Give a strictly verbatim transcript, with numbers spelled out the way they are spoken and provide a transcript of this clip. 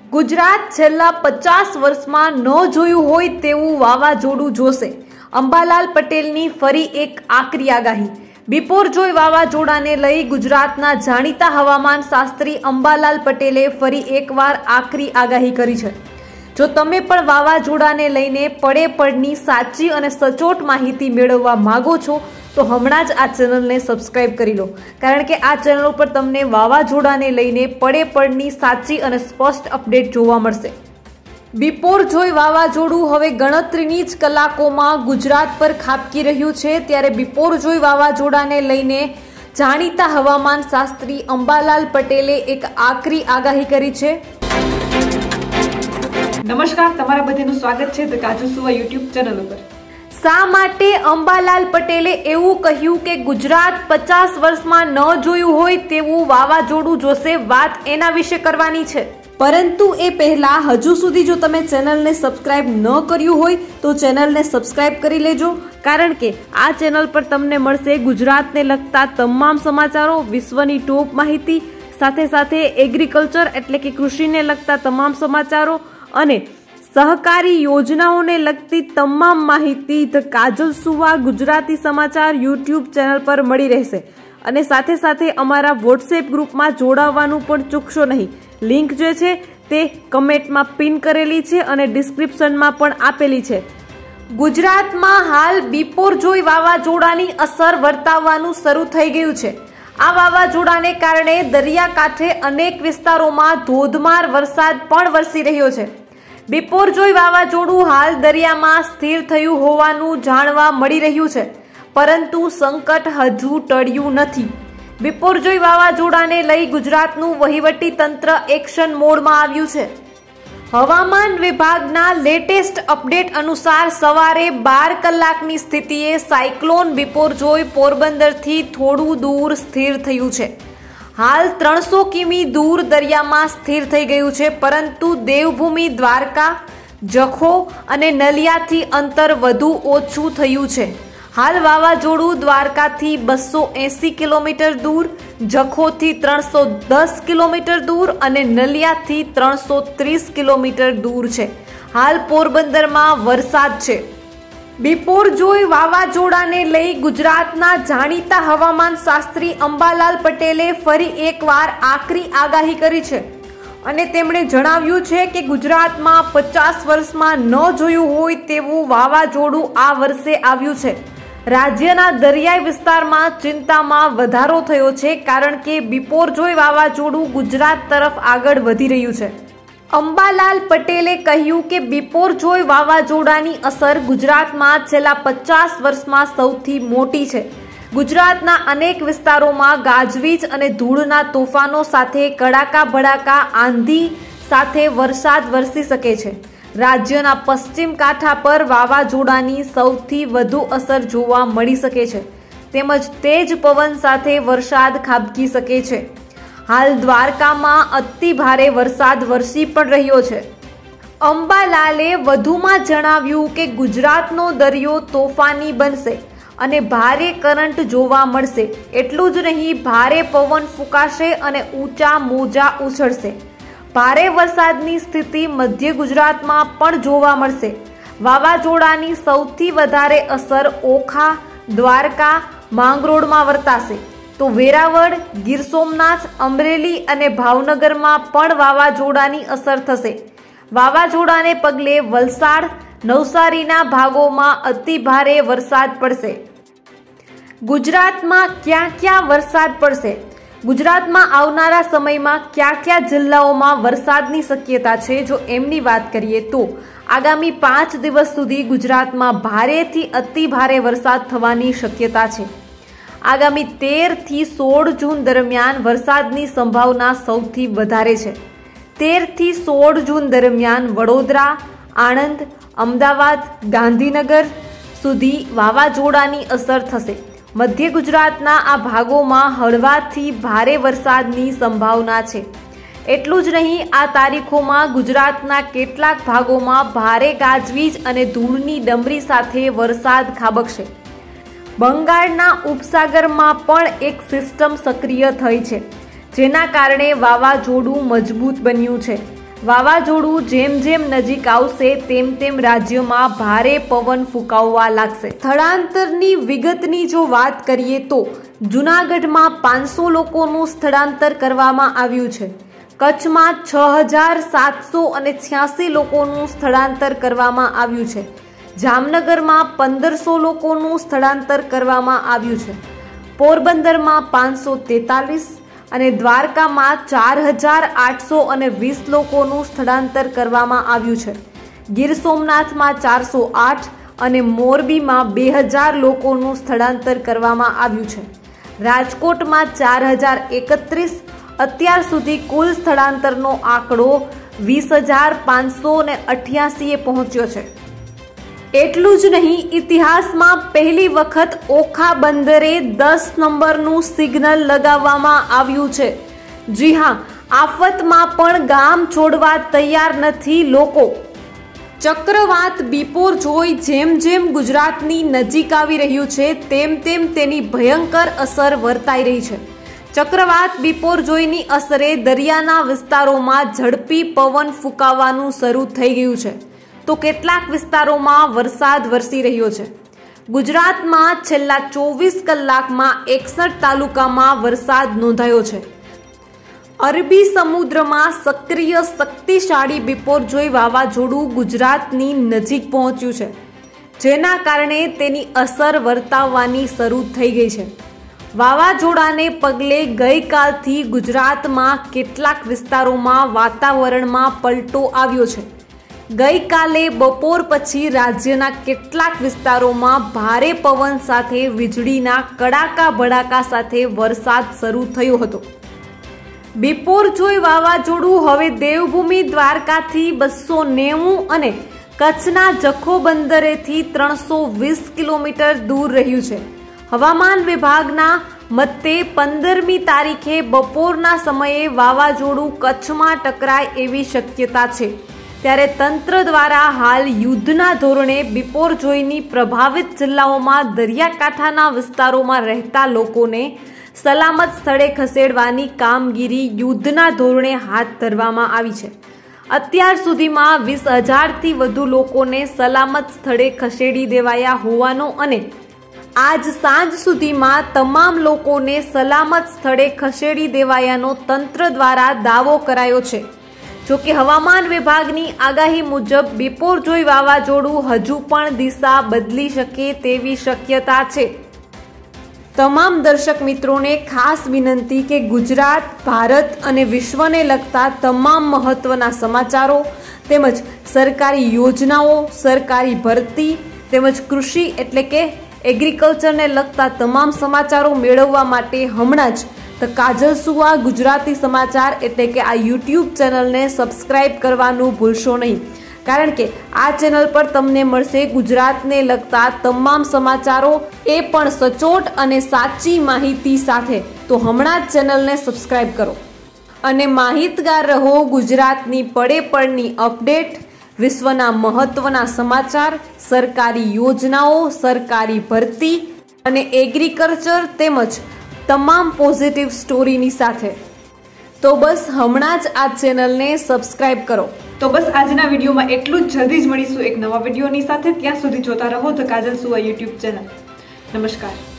ગુજરાત છેલ્લા પચાસ વર્ષમાં ન જોયું હોય તેવું વાવાઝોડું જોશે। અંબાલાલ પટેલની ફરી એક આકરી આગાહી। બિપોરજોય વાવાઝોડાને લઈ ગુજરાતના જાણીતા હવામાન શાસ્ત્રી અંબાલાલ પટેલે ફરી એકવાર આકરી આગાહી કરી છે। જો તમે પણ વાવાઝોડાને લઈને પડે પડની સાચી અને સચોટ માહિતી મેળવવા માંગો છો તો હમણાં જ આ ચેનલને સબસ્ક્રાઇબ કરી લો, કારણ કે આ ચેનલ ઉપર તમને વાવાઝોડાને લઈને પડે પડની સાચી અને સ્પષ્ટ અપડેટ જોવા મળશે। બિપોરજોય વાવાઝોડું હવે ગણતરીની જ કલાકોમાં ગુજરાત પર ખાબકી રહ્યું છે, ત્યારે બિપોરજોય વાવાઝોડાને લઈને જાણીતા હવામાન શાસ્ત્રી અંબાલાલ પટેલે એક આકરી આગાહી કરી છે। નમસ્કાર, તમારા બધાનું સ્વાગત છે ધ કાજુ સુવા યુટ્યુબ ચેનલ ઉપર। શા માટે અંબાલાલ પટેલે એવું કહ્યું કે ગુજરાત પચાસ વર્ષમાં ન જોયું હોય તેવું વાવાઝોડું જોશે? વાત એના વિશે કરવાની છે, પરંતુ એ પહેલા હજુ સુધી જો તમે ચેનલને સબસ્ક્રાઇબ ન કર્યું હોય તો ચેનલને સબસ્ક્રાઇબ કરી લેજો, કારણ કે આ ચેનલ પર તમને મળશે ગુજરાતને લગતા તમામ સમાચારો, વિશ્વની ટોપ માહિતી, સાથે સાથે એગ્રીકલ્ચર એટલે કે કૃષિને લગતા તમામ સમાચારો અને સહકારી યોજનાઓને લગતી તમામ માહિતી ધ કાજલ સુવા ગુજરાતી સમાચાર યુટ્યુબ ચેનલ પર મળી રહેશે। અને સાથે સાથે અમારા વોટ્સએપ ગ્રુપમાં જોડાવાનું પણ ચૂકશો નહીં। લિંક જે છે તે કમેન્ટમાં પિન કરેલી છે અને ડિસ્ક્રિપ્શનમાં પણ આપેલી છે। ગુજરાતમાં હાલ બિપોરજોય વાવાઝોડાની અસર વર્તાવવાનું શરૂ થઈ ગયું છે। આ વાવાઝોડાને કારણે દરિયાકાંઠે અનેક વિસ્તારોમાં ધોધમાર વરસાદ પણ વરસી રહ્યો છે। બિપોરજોય વાવાઝોડું હાલ દરિયામાં સ્થિર થયું હોવાનું જાણવા મળી રહ્યું છે, પરંતુ સંકટ હજુ ટળ્યું નથી। બિપોરજોય વાવાઝોડાને લઈ ગુજરાતનું વહીવટી તંત્ર એક્શન મોડમાં આવ્યું છે। હવામાન વિભાગના લેટેસ્ટ અપડેટ અનુસાર સવારે બાર કલાકની સ્થિતિએ સાયક્લોન બિપોરજોય પોરબંદરથી થોડું દૂર સ્થિર થયું છે। હાલ ત્રણસો કિમી દૂર દરિયામાં સ્થિર થઈ ગયું છે, પરંતુ દેવભૂમિ દ્વારકા, જખો અને નલિયાથી અંતર વધુ ઓછું થયું છે। હાલ વાવાઝોડું દ્વારકાથી બસો એંસી કિલોમીટર દૂર, જખોથી ત્રણસો દસ કિલોમીટર દૂર અને નલિયાથી ત્રણસો ત્રીસ કિલોમીટર દૂર છે। હાલ પોરબંદરમાં વરસાદ છે। બિપોરજોય વાવાઝોડાને લઈ ગુજરાતના જાણીતા હવામાન શાસ્ત્રી અંબાલાલ પટેલે ફરી એકવાર આકરી આગાહી કરી છે અને તેમણે જણાવ્યું છે કે ગુજરાતમાં પચાસ વર્ષમાં ન જોયું હોય તેવું વાવાઝોડું આ વર્ષે આવ્યું છે। રાજ્યના દરિયાઈ વિસ્તારમાં ચિંતામાં વધારો થયો છે, કારણ કે બિપોરજોય વાવાઝોડું ગુજરાત તરફ આગળ વધી રહ્યું છે। અંબાલાલ પટેલે કહ્યું કે બિપોરજોય વાવાઝોડાની અસર ગુજરાતમાં છેલ્લા પચાસ વર્ષમાં સૌથી મોટી છે। ગુજરાતના અનેક વિસ્તારોમાં ગાજવીજ અને ધૂળના તોફાનો સાથે કડાકા ભડાકા આંધી સાથે વરસાદ વરસી શકે છે। રાજ્યના પશ્ચિમ કાંઠા પર વાવાઝોડાની સૌથી વધુ અસર જોવા મળી શકે છે, તેમજ તેજ પવન સાથે વરસાદ ખાબકી શકે છે। હાલ દ્વારકામાં અતિ ભારે વરસાદ વરસી પણ રહ્યો છે। અંબાલાલે વધુમાં જણાવ્યું કે ગુજરાતનો દરિયો તોફાની બનશે અને ભારે કરંટ જોવા મળશે। એટલું જ નહીં, ભારે પવન ફૂંકાશે અને ઊંચા મોજા ઉછળશે। ભારે વરસાદની સ્થિતિ મધ્ય ગુજરાતમાં પણ જોવા મળશે। વાવાઝોડાની સૌથી વધારે અસર ઓખા, દ્વારકા, માંગરોળમાં વર્તાશે, તો વેરાવળ, ગીર સોમનાથ, અમરેલી અને ભાવનગરમાં પણ વાવાઝોડાની અસર થશે। વાવાઝોડાને પગલે વલસાડ, નવસારીના ભાગોમાં અતિ ભારે વરસાદ પડશે। ગુજરાતમાં ક્યાં ક્યાં વરસાદ પડશે? ગુજરાતમાં આવનારા સમયમાં કયા કયા જિલ્લાઓમાં વરસાદની શક્યતા છે? જો એમની વાત કરીએ તો આગામી પાંચ દિવસ સુધી ગુજરાતમાં ભારેથી અતિ ભારે વરસાદ થવાની શક્યતા છે। આગામી તેર થી સોળ જૂન દરમિયાન વરસાદની સંભાવના સૌથી વધારે છે। તેર થી સોળ જૂન દરમિયાન વડોદરા, આણંદ, અમદાવાદ, ગાંધીનગર સુધી વાવાઝોડાની અસર થશે। મધ્ય ગુજરાતના આ ભાગોમાં હળવાથી ભારે વરસાદની સંભાવના છે। એટલું જ નહીં, આ તારીખોમાં ગુજરાતના કેટલાક ભાગોમાં ભારે ગાજવીજ અને ધૂળની ડમરી સાથે વરસાદ ખાબકશે। બંગાળના ઉપસાગરમાં પણ એક સિસ્ટમ સક્રિય થઈ છે, જેના કારણે વાવાઝોડું મજબૂત બન્યું છે। વાવાઝોડું જેમ જેમ નજીક આવશે તેમ તેમ રાજ્યમાં ભારે પવન ફૂંકાવવા લાગશે। સ્થળાંતરની વિગતની જો વાત કરીએ તો જૂનાગઢમાં પાંચસો લોકોનું સ્થળાંતર કરવામાં આવ્યું છે। કચ્છમાં છ હજાર સાતસો અને છ્યાસી લોકોનું સ્થળાંતર કરવામાં આવ્યું છે। જામનગરમાં પંદરસો લોકોનું સ્થળાંતર કરવામાં આવ્યું છે। પોરબંદરમાં પાંચસો તેતાલીસ અને દ્વારકામાં ચાર હજાર આઠસો અને વીસ લોકોનું સ્થળાંતર કરવામાં આવ્યું છે। ગીર સોમનાથમાં ચારસો આઠ અને મોરબીમાં બે હજાર લોકોનું સ્થળાંતર કરવામાં આવ્યું છે। રાજકોટમાં ચાર હજાર એકત્રીસ અત્યાર સુધી કુલ સ્થળાંતરનો આંકડો વીસ હજાર પાંચસો ને અઠ્યાસીએ પહોંચ્યો છે। એટલું જ નહીં, ઇતિહાસમાં પહેલી વખત ઓખા બંદરે દસ નંબરનું સિગ્નલ લગાવવામાં આવ્યું છે। જી હા, આફતમાં પણ ગામ છોડવા તૈયાર નથી લોકો। ચક્રવાત બિપોરજોય જેમ જેમ ગુજરાતની નજીક આવી રહ્યું છે તેમ તેમ તેની ભયંકર અસર વર્તાઈ રહી છે। ચક્રવાત બિપોરજોયની અસરે દરિયાના વિસ્તારોમાં ઝડપી પવન ફૂંકાવાનું શરૂ થઈ ગયું છે તો કેટલાક વિસ્તારોમાં વરસાદ વરસી રહ્યો છે। ગુજરાતમાં છેલ્લા ચોવીસ કલાકમાં એકસઠ તાલુકામાં વરસાદ નોંધાયો છે। અરબી સમુદ્રમાં સક્રિય શક્તિશાળી બિપોરજોય વાવાઝોડું ગુજરાતની નજીક પહોંચ્યું છે, જેના કારણે તેની અસર વર્તાવવાની શરૂ થઈ ગઈ છે। વાવાઝોડાને પગલે ગઈકાલથી ગુજરાતમાં કેટલાક વિસ્તારોમાં વાતાવરણમાં પલટો આવ્યો છે। ગઈકાલે બપોર પછી રાજ્યના કેટલાક વિસ્તારોમાં ભારે પવન સાથે વીજળીના કડાકા ભડાકા સાથે વરસાદ શરૂ થયો હતો। બિપોરજોય વાવાઝોડું હવે દેવભૂમિ દ્વારકાથી બસો નેવું અને કચ્છના જખો બંદરેથી ત્રણસો વીસ કિલોમીટર દૂર રહ્યું છે। હવામાન વિભાગના મતે પંદરમી તારીખે બપોરના સમયે વાવાઝોડું કચ્છમાં ટકરાય એવી શક્યતા છે। ત્યારે તંત્ર દ્વારા હાલ યુદ્ધના ધોરણે બિપોરજોયની પ્રભાવિત જિલ્લાઓમાં દરિયાકાંઠાના વિસ્તારોમાં રહેતા લોકોને સલામત સ્થળે ખસેડવાની કામગીરી યુદ્ધના ધોરણે હાથ ધરવામાં આવી છે। અત્યાર સુધીમાં વીસ હજારથી વધુ લોકોને સલામત સ્થળે ખસેડી દેવાયા હોવાનો અને આજ સાંજ સુધીમાં તમામ લોકોને સલામત સ્થળે ખસેડી દેવાયાનો તંત્ર દ્વારા દાવો કરાયો છે। જોકે હવામાન વિભાગની આગાહી મુજબ બિપોરજોય વાવાઝોડું હજુ પણ દિશા બદલી શકે તેવી શક્યતા છે। તમામ દર્શક મિત્રોને ખાસ વિનંતી કે ગુજરાત, ભારત અને વિશ્વને લગતા તમામ મહત્વના સમાચારો તેમજ સરકારી યોજનાઓ, સરકારી ભરતી તેમજ કૃષિ એટલે કે એગ્રીકલ્ચરને લગતા તમામ સમાચારો મેળવવા માટે હમણાં જ તો કાજલ સુવા ગુજરાતી સમાચાર એટલે કે આ યુટ્યુબ ચેનલને સબસ્ક્રાઇબ કરવાનું ભૂલશો નહીં, કારણ કે આ ચેનલ પર તમને મળશે ગુજરાતને લગતા તમામ સમાચારો, એ પણ સચોટ અને સાચી માહિતી સાથે। તો હમણાં જ ચેનલને સબસ્ક્રાઇબ કરો અને માહિતગાર રહો ગુજરાતની પડે પડની અપડેટ, વિશ્વના મહત્વના સમાચાર, સરકારી યોજનાઓ, સરકારી ભરતી અને એગ્રીકલ્ચર તેમજ તમામ પોઝિટિવ સ્ટોરીની સાથે। તો બસ હમણાં જ આ ચેનલને સબસ્ક્રાઇબ કરો। તો બસ આજના વિડીયોમાં એટલું જ। જલ્દી જ મળીશું એક નવા વિડીયોની સાથે। ત્યાં સુધી જોતા રહો ધ કાજલ સુવા યુટ્યુબ ચેનલ। નમસ્કાર।